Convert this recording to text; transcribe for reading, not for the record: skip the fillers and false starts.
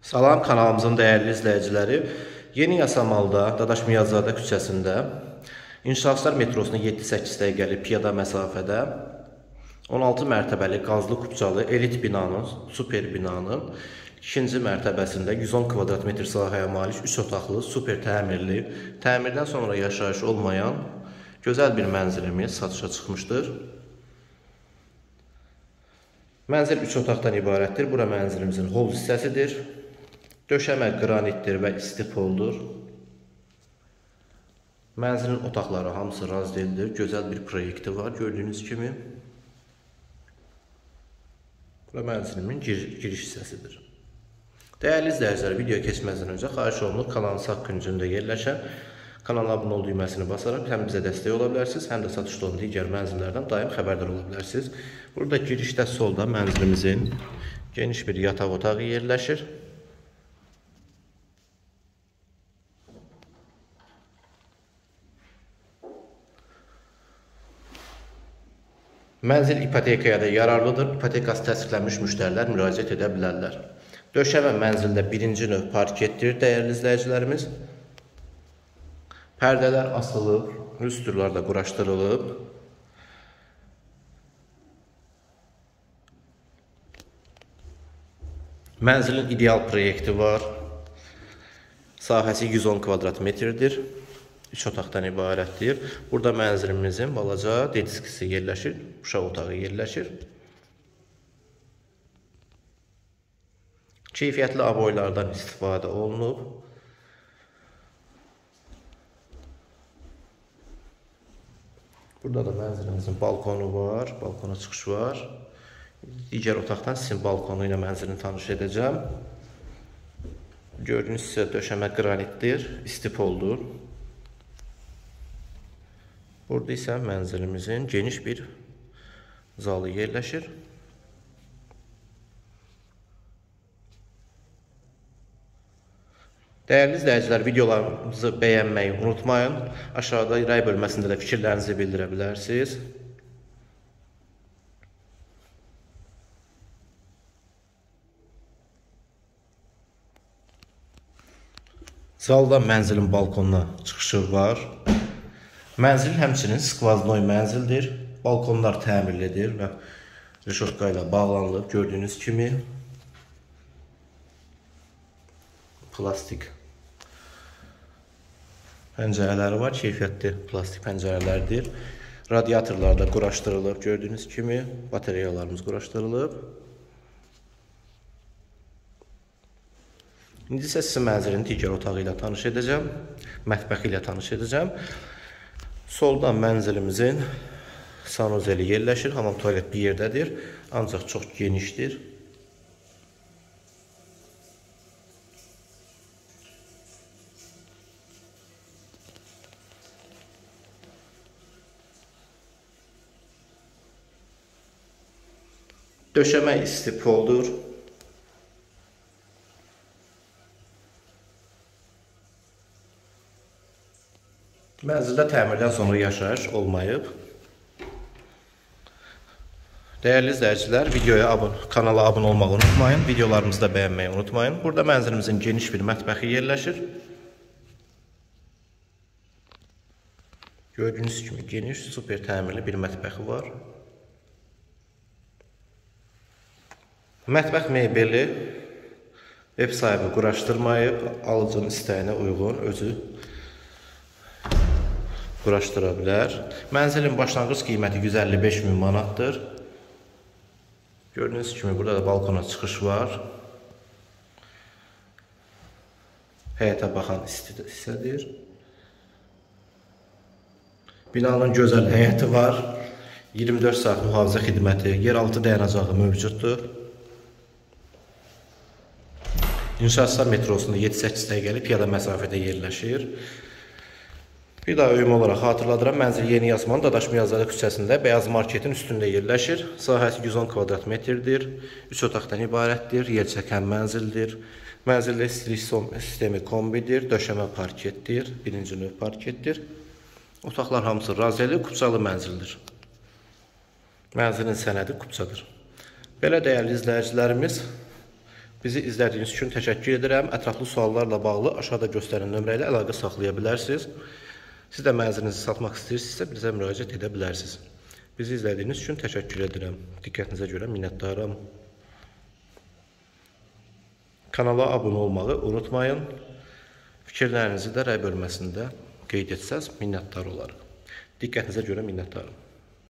Salam kanalımızın dəyərli izləyiciləri. Yeni Yasamalda, Dadaşmiyazadə küçəsində İnşaatçılar metrosuna 7-8 dəqiqəlik piyada məsafədə 16 mərtəbəli qazlı kupçalı elit binanın, super binanın ikinci mərtəbəsində 110 kvadrat metr sahəyə malik 3 otaqlı, super təmirli, təmirdən sonra yaşayış olmayan gözəl bir mənzilimiz satışa çıxmışdır. Mənzil 3 otaqdan ibarətdir. Bura mənzilimizin hol hissəsidir. Döşəmə qranitdir və istipoldur. Mənzilin otaqları hamısı razdeldir. Gözəl bir proyekti var gördüyünüz kimi. Bura mənzilimin giriş hissəsidir. Dəyərli izləyicilər, videoya keçməzdən öncə xahiş olunur kanalın sağ küncündə yerləşən kanala abunə ol düyməsini basaraq həm bizə dəstək ola bilərsiniz, həm də satışda olan digər mənzillərdən daim xəbərdar ola bilərsiniz. Burada girişdə solda mənzilimizin geniş bir yataq otağı yerləşir. Mənzil ipotekaya da yararlıdır. İpotekası təsdiqlənmiş müştərilər müraciət edə bilərlər. Döşəmə mənzildə birinci növ parketdir, dəyərli izləyicilərimiz. Pərdələr asılıb, rüstürlər də quraşdırılıb. Mənzilin ideal proyekti var. Sahəsi 110 kvadrat metrdir. 3 otaqdan ibarətdir. Burada mənzilimizin balaca dediskisi yerləşir, uşaq otağı yerləşir. Keyfiyyətli aboylardan istifadə olunub. Burada da mənzilimizin balkonu var, balkona çıxış var. Digər otaqdan sizin balkonu ilə mənzilini tanış edəcəm. Gördüyünüz sizə döşəmə qranitdir, istipoldur. Burada isə mənzilimizin geniş bir zalı yerləşir. Dəyərli izləyicilər, videolarımızı bəyənməyi unutmayın. Aşağıda rəy bölməsində də fikirlərinizi bildirə bilərsiniz. Zalda mənzilin balkonuna çıxışı var. Mənzil həmçinin skvaznoy mənzildir. Balkonlar təmirlidir və rişotka ilə bağlanılıb gördüyünüz kimi. Plastik pəncərələri var, keyfiyyətli plastik pəncərələrdir. Radiatorlar da quraşdırılıb gördüyünüz kimi. Batareyalarımız quraşdırılıb. İndi isə sizin mənzilin digər otağı ilə tanış edəcəm. Mətbəxi ilə tanış edəcəm. Soldan mənzilimizin sanuzeli yerləşir. Hamam tualet bir yerdədir, ancaq çox genişdir. Döşəmə istipoldur. Mənzildə təmirdən sonra yaşayış olmayıb. Dəyərli izləyicilər, kanala abunə olmağı unutmayın. Videolarımızı da bəyənməyi unutmayın. Burada mənzilimizin geniş bir mətbəxi yerləşir. Gördüyünüz kimi geniş, super təmirli bir mətbəxi var. Mətbəx mebeli ev sahibi quraşdırmayıb, alıcının istəyinə uyğun özü quraşdıra bilər. Mənzilin başlanğıc qiyməti 155 min manatdır. Gördüyünüz kimi burada da balkona çıxış var. Həyətə baxan hissədir. Binanın gözəl həyəti var. 24 saat mühafizə xidməti, yeraltı dayanacağı mövcuddur. İnşaatçılar metrosunda 7-8 dəqiqəlik piyada məsafədə yerləşir. Bir daha ümumi olaraq xatırladıram, mənzil Yeni Yasamalın Dadaşmiyazadə küçəsində Bəyaz Marketin üstündə yerləşir. Sahəsi 110 kvadrat metrdir, 3 otaqdan ibarətdir, yerçəkən mənzildir. Mənzildə istilik sistemi kombidir, döşəmə parketdir, birinci növ parketdir. Otaqlar hamısı razeli, kupçalı mənzildir. Mənzilin sənədi kupçadır. Belə dəyərli izləyicilərimiz, Bizi izlədiyiniz üçün təşəkkür edirəm. Ətraflı suallarla bağlı aşağıda göstərilən nömrə ilə əlaqə saxlaya bilərsiniz. Siz də mənzilinizi satmaq istəyirsinizsə bizə müraciət edə bilərsiniz. Bizi izlədiyiniz üçün təşəkkür edirəm. Diqqətinizə görə minnətdaram. Kanala abunə olmağı unutmayın. Fikirlərinizi də rəy bölməsində qeyd etsəz minnətdar olarıq. Diqqətinizə görə minnətdaram.